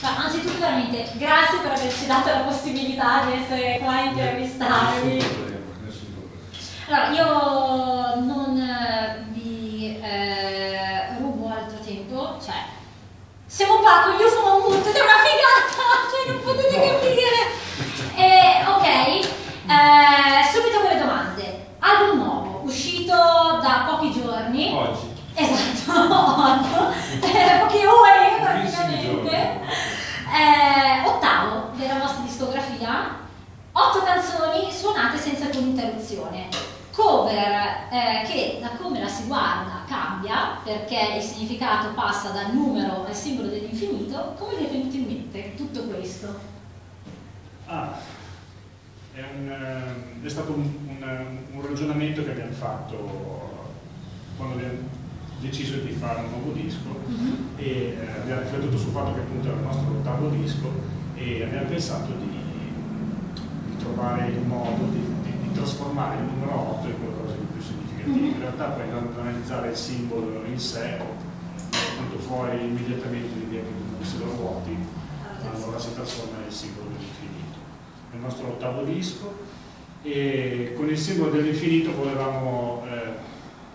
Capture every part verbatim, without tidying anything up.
Ma anzitutto veramente grazie per averci dato la possibilità di essere qua a intervistarvi. Allora, io non eh, vi eh, rubo altro tempo, cioè siamo qua con gli U F O Mammut ed è una figata, cioè non potete capire. Eh, ok, eh, subito con le domande. Album nuovo, uscito da pochi giorni. Oggi. Esatto, oggi, eh, poche ore praticamente. Eh, ottavo della vostra discografia, otto canzoni suonate senza alcuna interruzione. Cover eh, che da come la si guarda cambia, perché il significato passa dal numero al simbolo dell'infinito. Come vi è venuto in mente tutto questo? Ah, è, un, è stato un, un, un ragionamento che abbiamo fatto quando abbiamo deciso di fare un nuovo disco. Mm-hmm. E eh, abbiamo riflettuto sul fatto che appunto era il nostro ottavo disco e abbiamo pensato di, di trovare il modo di, di, di trasformare il numero otto in qualcosa di più significativo. Mm-hmm. In realtà poi andando ad analizzare il simbolo in sé è venuto fuori immediatamente l'idea che i numeri siano vuoti, allora si trasforma nel simbolo dell'infinito. È il nostro ottavo disco e con il simbolo dell'infinito volevamo eh,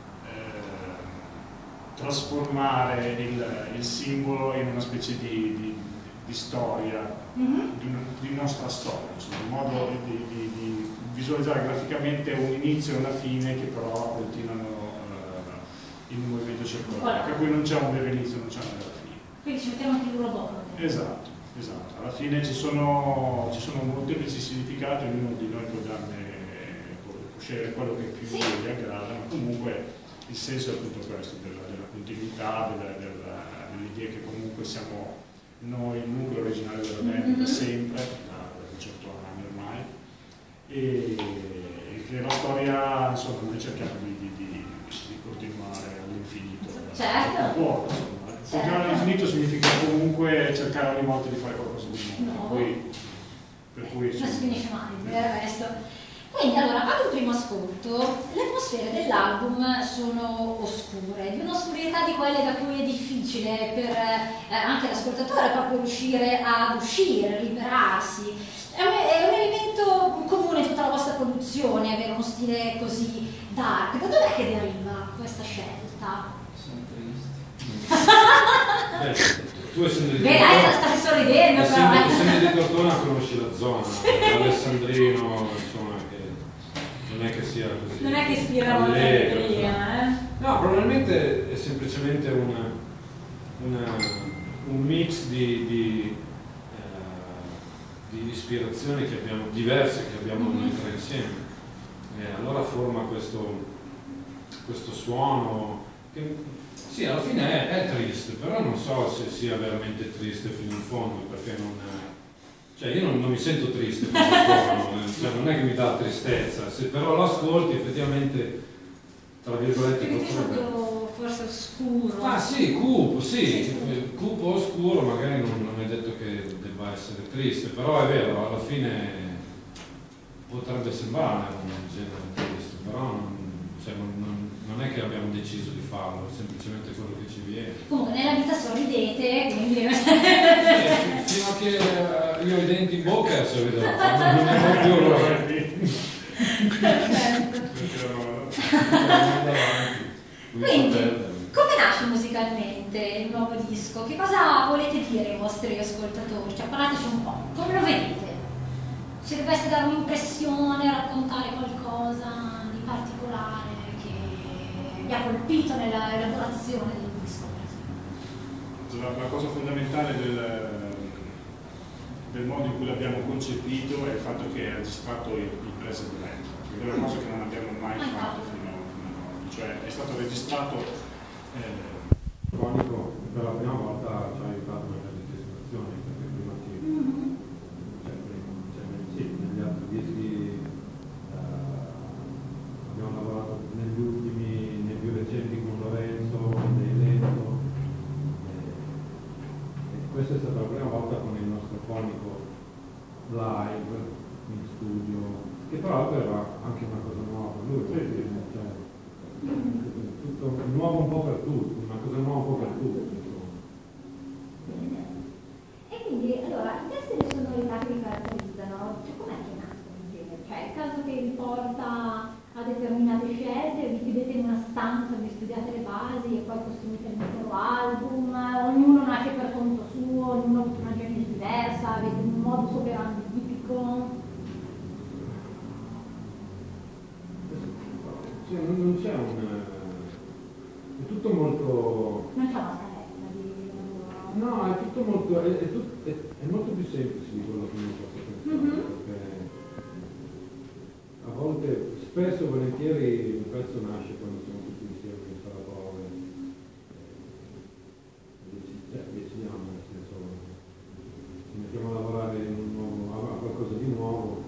trasformare il, il simbolo in una specie di, di, di storia, mm-hmm. di, di nostra storia, insomma, in modo di, di, di visualizzare graficamente un inizio e una fine che però continuano uh, in un movimento circolare, per cui non c'è un vero inizio, non c'è una vera fine. Quindi ci mettiamo anche loro dopo. Esatto, esatto. Alla fine ci sono, ci sono molteplici significati, ognuno di noi può darne, può scegliere quello che più sì. gli aggrada, ma comunque il senso è appunto questo, della, della continuità, della, della, dell'idea che comunque siamo noi il nucleo originale della band mm-hmm. da sempre, da diciotto anni ormai, e, e che la storia, insomma, noi cerchiamo di, di, di, di continuare all'infinito. Certo. Può, insomma. Continuare all'infinito significa comunque cercare ogni volta di fare qualcosa di nuovo, no. per cui, per cui non si finisce mai, del resto. Quindi allora, ad un primo ascolto, le atmosfere dell'album sono oscure, di un'oscurità di quelle da cui è difficile per eh, anche l'ascoltatore proprio riuscire ad uscire, liberarsi. È un, è un elemento comune in tutta la vostra produzione, avere uno stile così dark. Da dov'è che deriva questa scelta? Sono triste. Beh, tu essendo di Beh, dai, stai sorridendo, essendo, però. Essendo di Tortona conosci la zona, Alessandrino, insomma, non è che sia così. Non è che ispira molto l'allegria, eh? No, probabilmente è semplicemente una, una, un mix di, di, eh, di ispirazioni che abbiamo, diverse che abbiamo mm-hmm. noi tre insieme. E allora forma questo, questo suono che sì, alla fine è, è triste, però non so se sia veramente triste fino in fondo, perché non è. Cioè io non, non mi sento triste per il suono, cioè non è che mi dà tristezza, se però lo ascolti effettivamente, tra virgolette, potrebbe... forse oscuro. Ah sì, cupo, sì, sì, cupo oscuro, magari non, non è detto che debba essere triste, però è vero, alla fine potrebbe sembrare un genere triste, però non, cioè non, non, non è che abbiamo deciso di farlo, è semplicemente quello che ci viene. Comunque nella vita sorridete, quindi... Eh, fino a che uh, io ho i denti in bocca se vedo, non è più allora. Quindi, come nasce musicalmente il nuovo disco? Che cosa volete dire ai vostri ascoltatori? Cioè, parlateci un po', come lo vedete? Se doveste dare un'impressione, raccontare qualcosa di particolare che vi ha colpito nella elaborazione del disco, per esempio? La, la cosa fondamentale del, del modo in cui l'abbiamo concepito è il fatto che è registrato in, in presa diretta, che è una cosa che non abbiamo mai ah, fatto fino a, fino ad oggi, cioè è stato registrato eh, fonico per la prima volta ci ha aiutato nelle registrazioni, perché prima che mm-hmm. cioè, cioè, sì, negli altri dischi eh, abbiamo lavorato negli ultimi, nei più recenti con Lorenzo, dei Lento, e, e questa è stata la prima volta con il nostro fonico live in studio, che però era anche una cosa nuova per lui, perché, cioè, tutto nuovo un po' per tutti, una cosa nuova un po' per tutti. E quindi E allora, queste le sonorità che vi caratterizzano, cioè, com'è che nascono in genere? Cioè, è il caso che vi porta a determinate scelte, vi chiudete in una stanza, vi studiate le basi e poi costruite il intero album, ognuno nasce per conto suo, ognuno ha una genesi diversa, avete un modus operandi tipico. Cioè, non, non c'è un... è tutto molto... Non c'è una scaletta di lavoro. No, è tutto molto... è, è, tut- è, è molto più semplice di quello che uno possa pensare, Mm-hmm. perché a volte, spesso e volentieri un pezzo nasce quando siamo tutti insieme in sala prove, cioè decidiamo, nel senso, ci mettiamo a lavorare in un nuovo, a qualcosa di nuovo,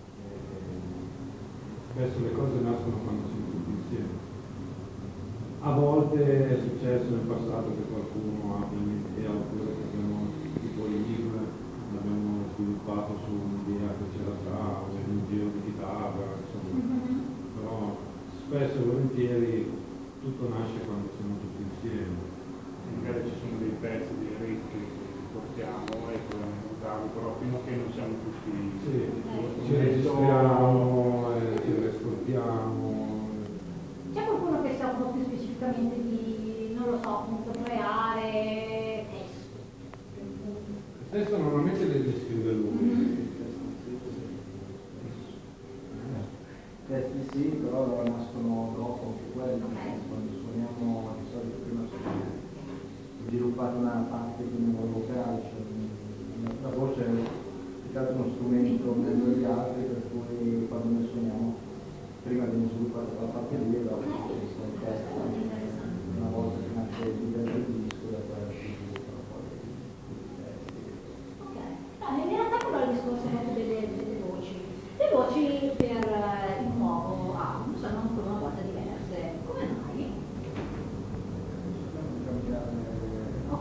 e spesso le cose nascono quando siamo tutti insieme. A volte è successo nel passato che qualcuno abbia un'idea, oppure che abbiamo tipo il libro l'abbiamo sviluppato su un'idea che c'era già, o un giro di chitarra, insomma. Mm-hmm. Però spesso e volentieri tutto nasce quando siamo tutti insieme. Magari ci sono dei pezzi di riff che portiamo e proviamo a portarli, però fino a che non siamo tutti... Sì, ci registriamo, eh, ci riascoltiamo. C'è qualcuno che sa un po' più specificamente di, non lo so, appunto, creare testo? Il testo normalmente le scrive lui. Mm-hmm. Testi sì, però allora nascono dopo anche quelli, Okay. quando suoniamo di solito prima ho sviluppato una parte di un nuovo vocale, cioè la voce è più che altro uno strumento in mezzo agli altri, per cui quando noi suoniamo prima abbiamo sviluppato quella parte lì e dopo ci sono i testi. Una volta che nasce il livello del disco da poi si sviluppano poi i testi. Ok, no, in realtà quello è il discorso proprio delle, delle voci. Le voci per eh, il nuovo album sono ancora una volta diverse. Come mai? Ok.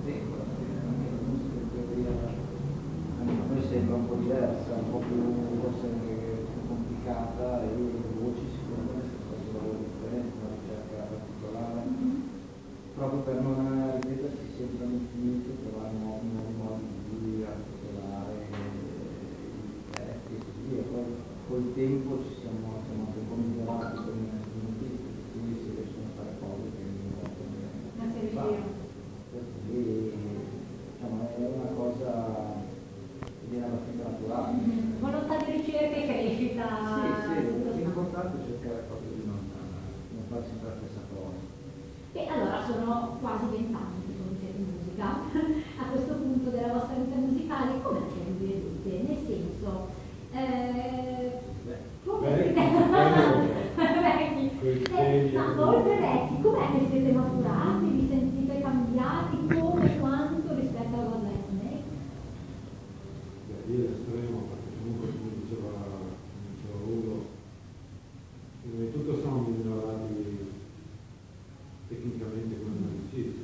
A noi sembra un po' diversa, un po' più forse più complicata e le voci secondo me sono state un lavoro differente, una ricerca particolare, Mm-hmm. proprio per non ripetersi sempre all'infinito, trovare nuovi, nuovi modi di articolare i testi e così via. Poi col tempo ci siamo, siamo anche un po' migliorati con i strumenti, quindi si riescono a fare cose che non Non si riusciva. diciamo, è una cosa che viene abbastanza naturale. Mm-hmm. Volontà di ricerca e crescita. Sì, sì, l'importante è cercare proprio di non, non fare sempre la stessa cosa. E allora sono quasi vent'anni che conoscete musica. A questo punto della vostra vita musicale, come che vi vedete? Nel senso, eh, come Vecchi, vecchi, eh, ma oltre vecchi, com'è che siete maturati? Vi sentite cambiati? Come, quanto rispetto alla vostra etnia? Beh, io l'estremo, perché comunque come diceva, diceva Ugo, prima di tutto siamo migliorati tecnicamente come musicisti.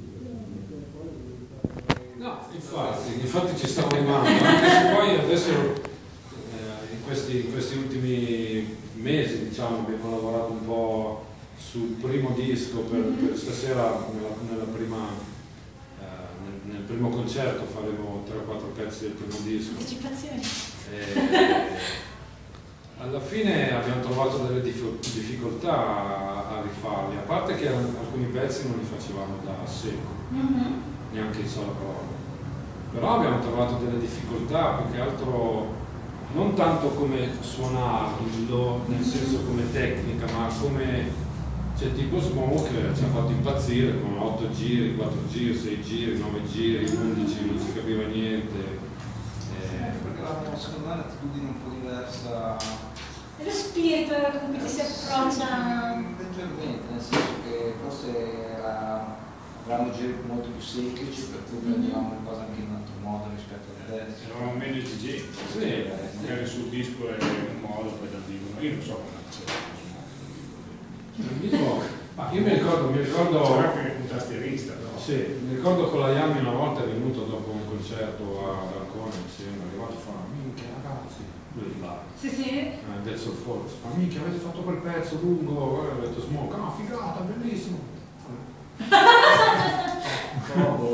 No, infatti, infatti ci stiamo arrivando, anche se poi adesso eh, in, questi, in questi ultimi mesi diciamo abbiamo lavorato un po' sul primo disco, per, per stasera nella, nella prima, eh, nel, nel primo concerto faremo tre o quattro pezzi del primo disco. Anticipazioni. E, alla fine abbiamo trovato delle dif- difficoltà a, a rifarli, a parte che alcuni pezzi non li facevamo da secco, Mm-hmm. neanche in sola prova. Però abbiamo trovato delle difficoltà, più che altro non tanto come suonarlo, nel senso come tecnica, ma come, cioè tipo Smoke ci ha fatto impazzire con otto giri, quattro giri, sei giri, nove giri, undici, non si capiva niente. Eh, perché la, secondo me l'attitudine un po' diversa. E lo spirito con cui ci si approccia. Leggermente, nel senso che forse era, avevamo giri molto più semplici, per cui prendevamo le cose anche in un altro modo rispetto ad adesso. Eravamo meno esigenti, Sì. magari sul disco è un modo, poi dal vivo, ma io non so come c'è. Ma io mi ricordo, mi ricordo, C'era anche un tastierista, però. sì, mi ricordo con la Yami una volta è venuto dopo un concerto a Arcona insieme, è arrivato e fa, minchia ragazzi, lui là, Sì, sì. eh, Dead Soul Force, fa, minchia avete fatto quel pezzo lungo, e ho detto Smoke, ah figata, bellissimo. Però boh, se c'era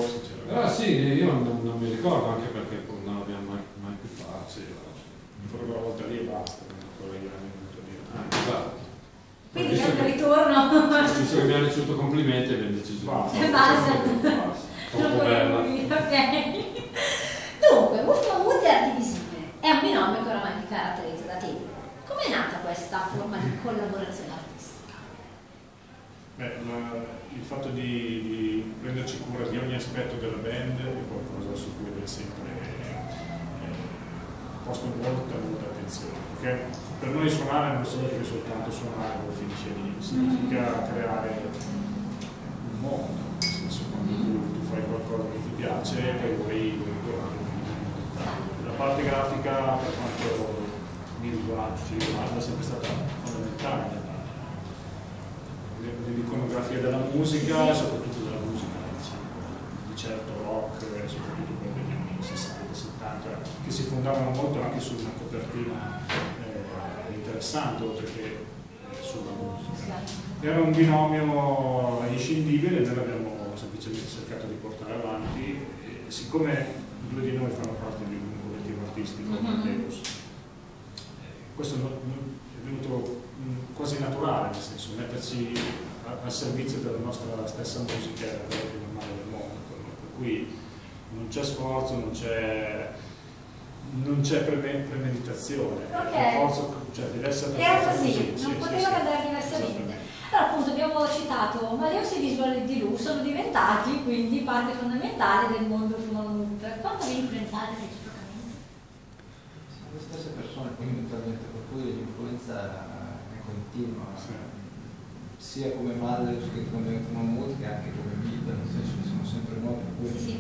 Ah sì, io non, non mi ricordo, anche perché non l'abbiamo mai, mai più fatto. Sì, però una volta lì e basta, non è venuto lì. ah, esatto. Quindi Visto sempre che, ritorno. visto che mi hanno ricevuto complimenti abbiamo deciso Basta. E basta. Basta. troppo bella. Ok. Dunque, Wolfgang Wood e Arti Visive è un binomio che oramai vi caratterizza da tempo. Come è nata questa forma di collaborazione artistica? Beh, la, il fatto di, di prenderci cura di ogni aspetto della band è qualcosa su cui abbiamo sempre eh, posto molta, molta attenzione. Perché per noi suonare non significa soltanto suonare o finisce lì, significa creare un mondo, nel senso quando tu, tu fai qualcosa che ti piace poi vuoi ritornare. La parte grafica, per quanto mi riguarda, ci riguarda, è sempre stata fondamentale. L'iconografia della musica, soprattutto della musica, diciamo, di certo rock, soprattutto quella degli anni sessanta settanta, che si fondavano molto anche su una copertina eh, interessante, oltre che eh, sulla musica. Era un binomio inscindibile, noi l'abbiamo semplicemente cercato di portare avanti, e siccome due di noi fanno parte di un collettivo artistico, Amadeus, eh, questo non, non è venuto quasi naturale, nel senso metterci al servizio della nostra stessa musica è la cosa più normale del mondo, per cui non c'è sforzo, non c'è non c'è premeditazione, Okay. forza, cioè deve essere Era così, così, non sì, poteva sì, andare sì. diversamente. Allora appunto abbiamo citato Amadeus e Visual di Lu, sono diventati quindi parte fondamentale del mondo Wolfgang. Quanto vi influenzate reciprocamente? Sono le stesse persone, fondamentalmente, per cui l'influenza è continua, Sì. sia come Amadeus che come Mahmood che anche come vita, nel senso che sono sempre noi, per cui Sì, sì.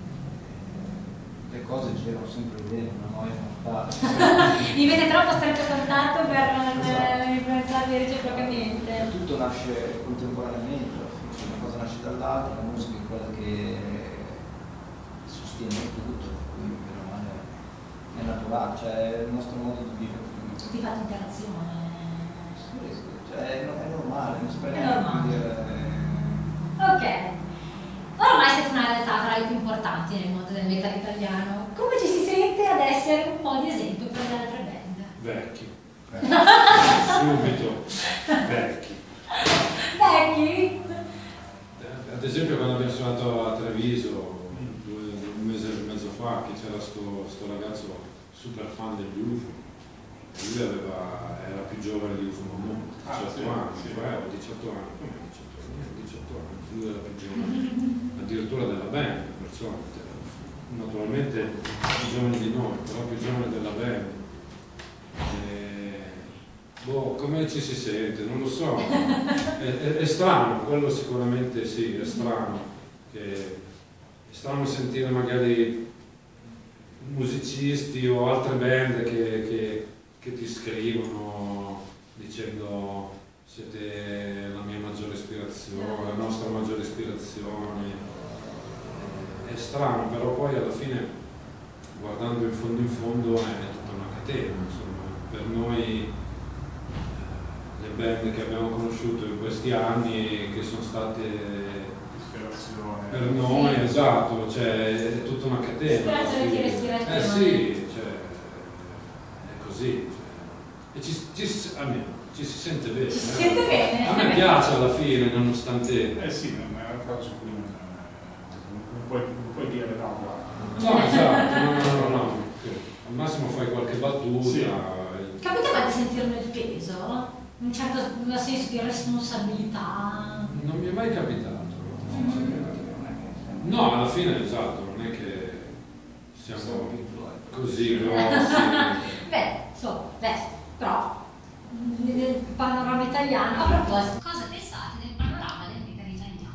le cose girano sempre bene, una noia mortale. Mi vede troppo stretto contatto per non Esatto. eh, influenzarvi reciprocamente. Tutto nasce contemporaneamente, una cosa nasce dall'altra, la musica è quella che sostiene tutto, quindi meno male è naturale, cioè è il nostro modo di vivere. Tutti fate interazione. Sì, sì, cioè è, è normale, non si può È neanche normale. dire. Ok. Ormai siete una realtà tra le più importanti nel mondo del metal italiano. Come ci si sente ad essere un po' di esempio per le altre band? Vecchi. eh, Subito. Vecchi. Vecchi? Ad esempio quando abbiamo suonato a Treviso due, un mese e mezzo fa, che c'era sto, sto ragazzo super fan degli U F O, e lui aveva, era più giovane di U F O Mahmood, Ah, diciotto sì, anni, sì. aveva diciotto anni, come diciotto anni, diciotto anni, lui era più giovane addirittura della band, perciò naturalmente più giovane di noi, però più giovane della band. E, boh, come ci si sente? Non lo so, è, è, è strano, quello sicuramente sì, è strano, che è strano sentire magari musicisti o altre band che, che, che ti scrivono dicendo siete la mia maggiore ispirazione, la nostra maggiore ispirazione. È strano, però poi alla fine, guardando in fondo in fondo, è tutta una catena, insomma. Per noi, eh, le band che abbiamo conosciuto in questi anni, che sono state Ispirazione. per noi, Sì. esatto, cioè è tutta una catena. Ispirazione tira ispirazione. Eh sì, cioè, è così. Cioè. E ci, ci, almeno, ci si sente bene. Ci si eh. sente bene. A me piace alla fine, nonostante... Eh sì, non è una cosa su cui non, non, puoi, non puoi dire no, guarda. No, esatto, no, no, no, no. Al massimo fai qualche battuta. Sì. e- Capita mai di sentirne il peso? Un certo senso di responsabilità? Non mi è mai capitato. Non so che non è che No, alla fine, esatto, non è che siamo siamo Pink Floyd. così grossi. Beh, insomma, beh, però nel panorama italiano. A proposito, cosa pensate del panorama del metal italiano?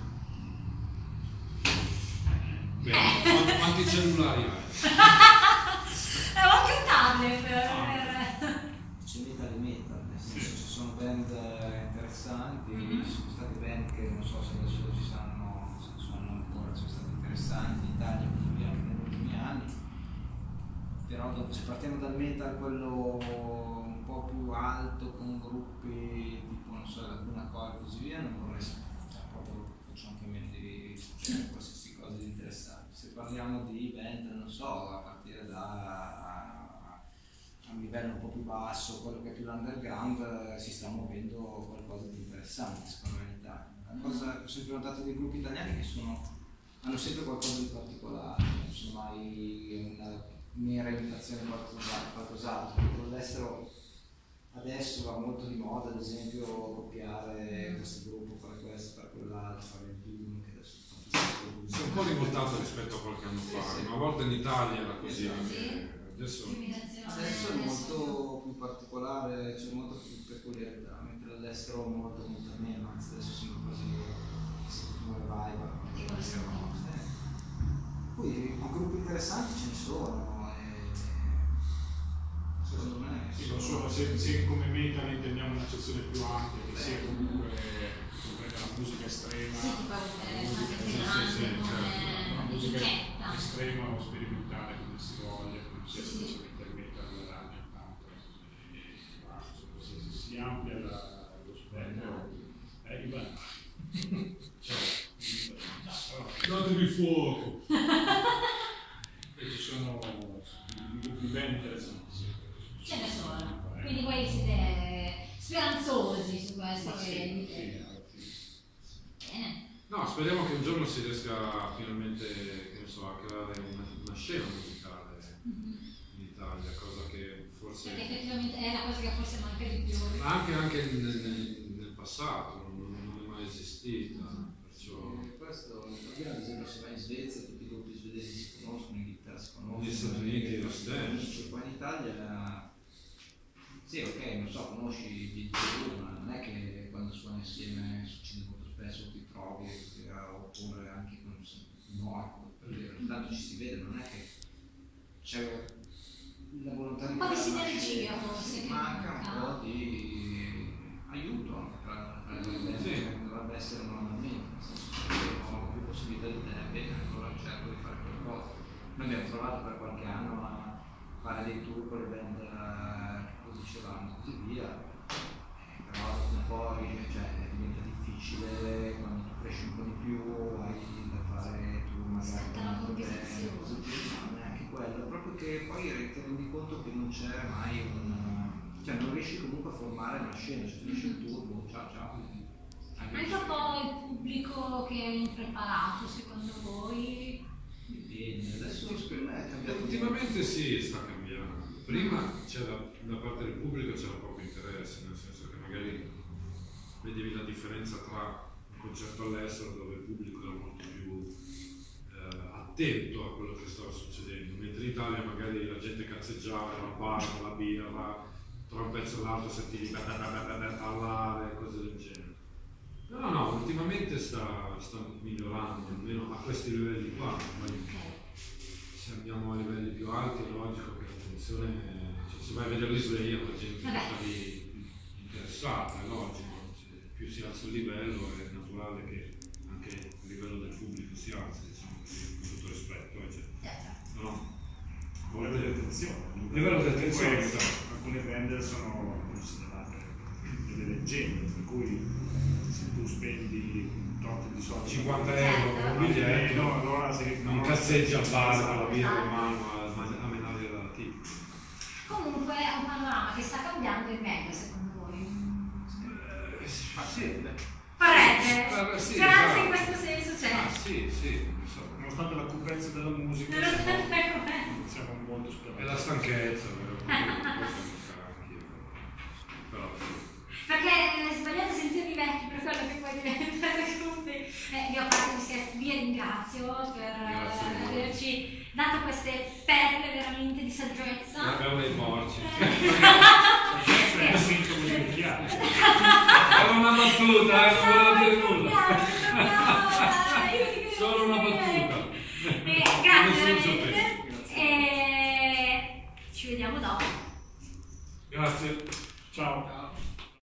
Bene, quanti, quanti cellulari hai? È anche un tablet per... C'è metal e metal, nel senso ci sono band eh, interessanti, Mhm. ci sono state band che non so se adesso ci sanno, se sono ancora, ci sono state interessanti in Italia così anche negli ultimi anni, però dopo se partiamo dal metal, quello un po' più alto con gruppi tipo non so, Laguna Core e così via, non vorrei cioè, proprio faccio anche a meno di succedere qualsiasi cosa di interessante. Se parliamo di event, non so, a partire da a un livello un po' più basso, quello che è più l'underground, si sta muovendo qualcosa di interessante secondo me in Italia. La cosa che ho sempre notato dei gruppi italiani che sono, hanno sempre qualcosa di particolare, non sono mai una mera imitazione di qualcos'altro. All'estero adesso va molto di moda, ad esempio, copiare questo gruppo, fare questo, fare quell'altro, fare il boom, che adesso fanno si è un po' rivoltato rispetto a qualche anno fa, una volta in Italia era così, Sì. adesso, adesso è molto più particolare, c'è molto più peculiarità, mentre all'estero molto molto meno, anzi adesso sembra quasi un revival. Poi gruppi interessanti ce ne sono, e secondo me sì, non solo, se, se come meta ne intendiamo un'accezione più ampia, che sia comunque comprende la musica estrema, Sì, tipo, eh, la musica, sì, sì, sì, certo. la musica etichetta. estrema o sperimentale, come si voglia, come sia Sì. semplicemente il metal, la ragno, tanto, e basta, se si amplia la, lo spettro, eh, Ivan. datevi fuoco! E ci sono gruppi ben interessanti. Ce ne sono. Quindi voi siete speranzosi su questo Ma che sì, dite. sì, Bene. No, speriamo che un giorno si riesca finalmente, che ne so, a creare una, una scena musicale Mhm. in Italia, cosa che forse... Perché effettivamente è la cosa che forse manca di più. Ma anche, anche nel, nel, nel passato, non, non è mai esistita, perciò... E questo, ad esempio, se vai in Svezia, tutti i gruppi svedesi si conoscono, in Inghilterra si conoscono. Negli Stati Uniti lo stesso. Qua in Italia, sì, ok, non so, conosci gli due, ma non è che quando suoni insieme succede molto spesso, ti trovi, eh, oppure anche con no, per dire, tanto ci si vede, non è che c'è la volontà di Un po' di creare una sinergia, scena, forse, che manca un manca. po' di aiuto anche tra, tra le due band, Sì. cioè, dovrebbe essere normalmente, nel senso che ho più possibilità di te, bene, allora cerco di fare qualcosa. Noi abbiamo provato per qualche anno a fare dei tour con le band eh, che producevamo e così via, eh, però dopo un po' cioè, diventa difficile, quando tu cresci un po' di più hai da fare tour magari Scatta con la altre band, competizione. così via, ma neanche quello, proprio che poi ti rendi conto che non c'è mai un... cioè non riesci comunque a formare una scena, cioè finisce il tour, boh, ciao ciao. Anche un po' il pubblico che è impreparato, secondo voi? Dipende, adesso secondo me è cambiato. Ultimamente sì, sta cambiando. Prima c'era, da parte del pubblico c'era poco interesse, nel senso che magari vedevi la differenza tra un concerto all'estero dove il pubblico era molto più eh, attento a quello che stava succedendo, mentre in Italia magari la gente cazzeggiava, la barra, la birra, tra un pezzo e l'altro sentivi parlare, cose del genere. No, no, ultimamente sta, sta migliorando, almeno a questi livelli qua. Poi, se andiamo a livelli più alti è logico che l'attenzione, cioè, se vai a vedere l'Israele la gente sta lì interessata, è logico, cioè, più si alza il livello è naturale che anche il livello del pubblico si alzi, diciamo così, con tutto rispetto. Cioè. No? Il livello di attenzione. Il livello di attenzione, Comunque, esatto. alcune band sono considerate delle leggende, per cui se tu spendi un tot di soldi cinquanta euro per un biglietto, no, allora se non cazzeggi a bar con la birra in mano a, a menare la tipa. Comunque è un panorama che sta cambiando in meglio, secondo voi? Ma sì, Parete! sì, Speranza in esatto. questo senso c'è. Ah sì, sì, non so. nonostante la cupezza della musica Nonostante siamo, com'è. siamo molto speranzosi. È la stanchezza, vero? Questo mi sarà anch'io. Però sì. Perché è sbagliato sentirmi vecchi per quello che poi diventare tutti. Eh, io a parte gli scherzi, vi ringrazio per Grazie a eh, voi. averci dato queste perle veramente di saggezza. Abbiamo dei porci. È un sintomo di vecchiaia. Era una battuta, eh, non